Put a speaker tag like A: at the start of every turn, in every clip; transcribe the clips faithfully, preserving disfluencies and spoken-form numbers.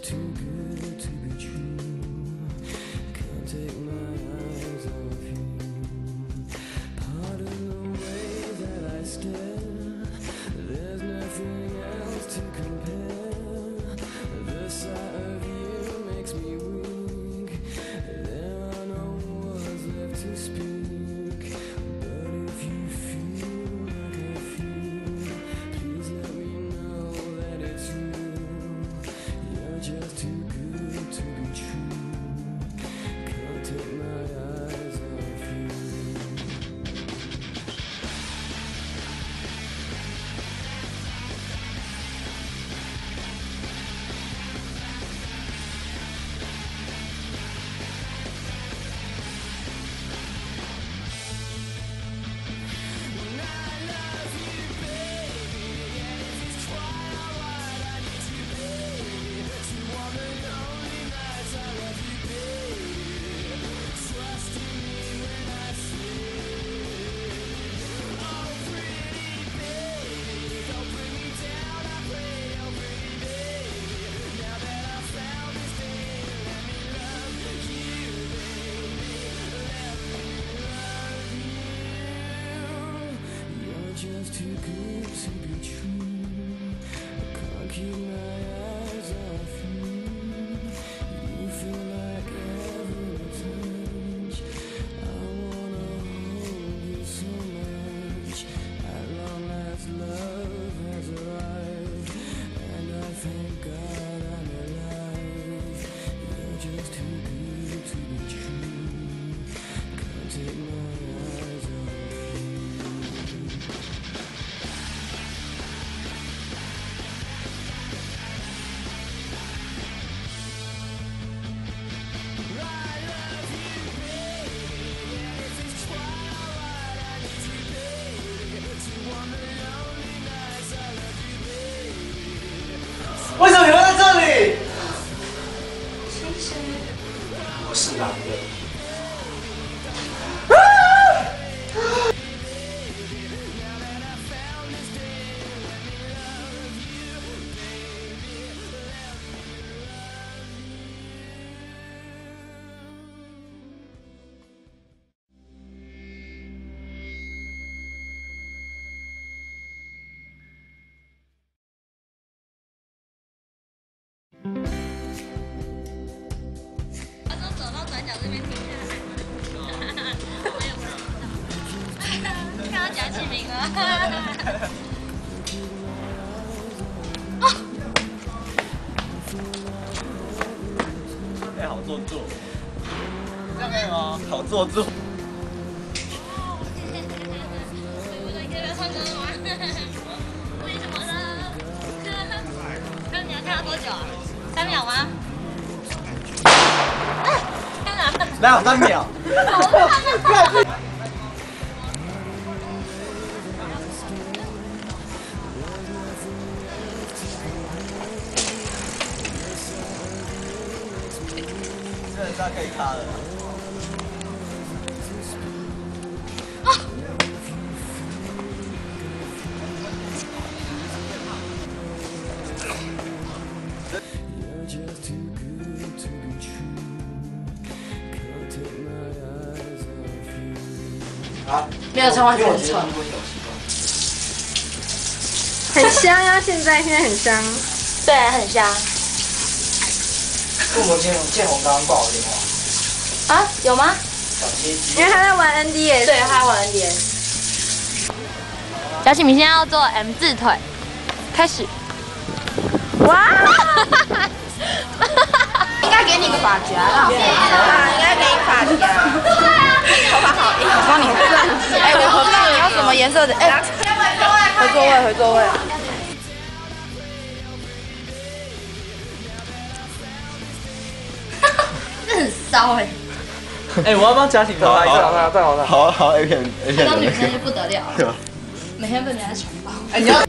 A: Just too good to be true. I can't keep my eyes off you. You feel like heaven to touch. I wanna hold you so much. At long last, love has arrived, and I thank God I'm alive. You're just too good to be true. Can't take my eyes off you.
B: 为什么你会在这里？
C: 其实
B: 我是男的。
C: 这边停下来吗？我也不知道。看到贾启明了。哦。
B: 哎，好做作。这样可以吗？好做作。
C: 哦，谢谢谢谢。对不对？可以不要唱歌了吗？为什么呢？那你要跳多久啊？三秒吗？
B: 哪有三秒？这这可以卡了。啊！
D: 啊，没有穿袜子很臭。
E: 很香啊！现在现在很香。
C: 对，很香。
D: 父母建建宏刚刚挂我电话。
C: 啊？有吗？
E: 因为他在玩 N D S。
C: 对，他在玩 N D S。小启明现在要做 M 字腿，开始。哇！
E: 应该给你个发夹啦。啊，应该给你发夹。对啊，头发好硬。我帮你换。哎，我不知道你要什么颜色的。哎，回座位，回座位。
C: 这很骚哎。
B: 哎，我要帮贾景涛拍一下，好，再好再好。好好 A 片 A 片。
C: 当女生就不得了了。每天被人家强暴。
D: 哎，你要。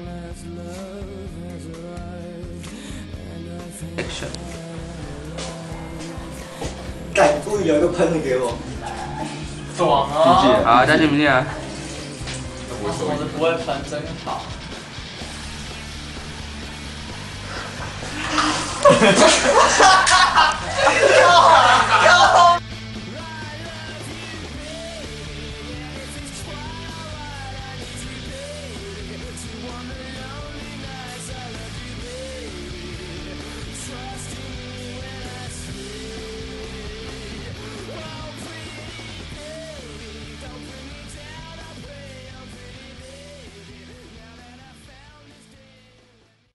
B: Action. 故意留一个喷的给我。
F: 爽啊！
G: 好，加信不信啊？
F: 我的不会喷，真好。哈哈哈哈哈！